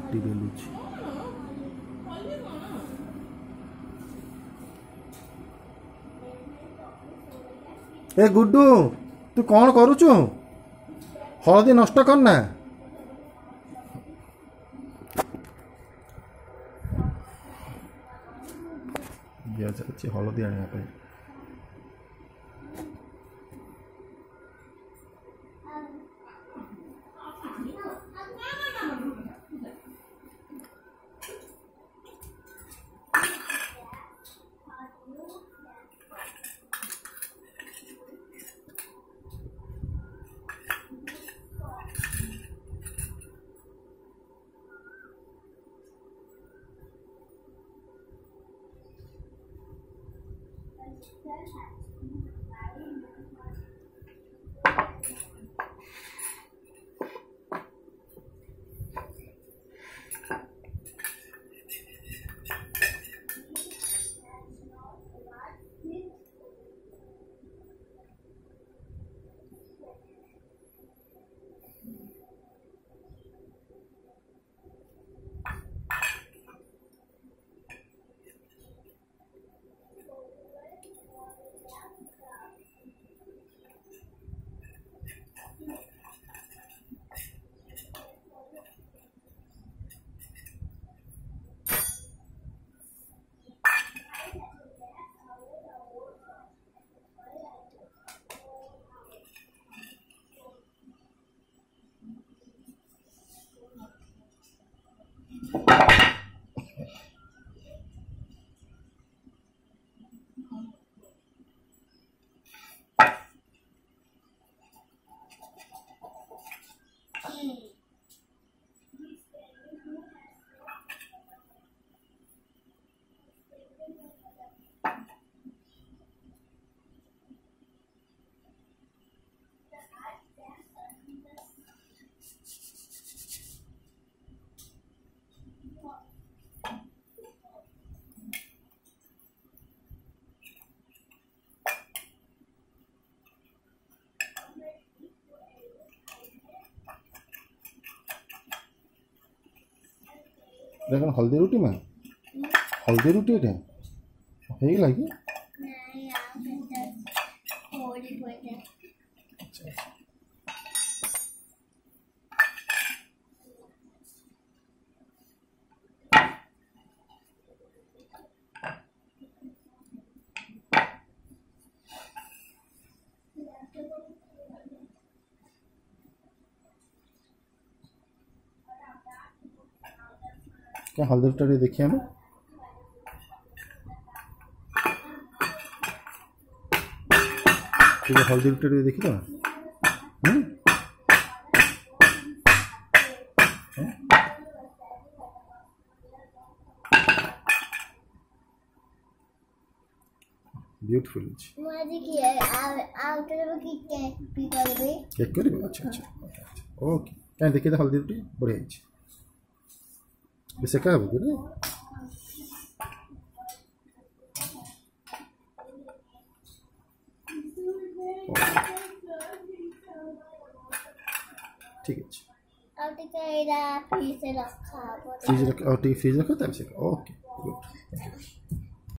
ରୁଟି ବେଲୁଛି। ए गुड्डू तू कौन करुचु? हलदी नष्ट करना। हलदी आने देखो हल्दी रोटी में हल्दी रोटी है हे लगी क्या हल्दी रोटी देखिए हमें हल्दी रोटी देखी तो ब्यूटीफुल केक करेंगे। अच्छा अच्छा ओके क्या देखिए हल्दी रोटी बढ़िया वैसे क्या होगी ना ठीक है फ्रीज रखा था ओके गुड।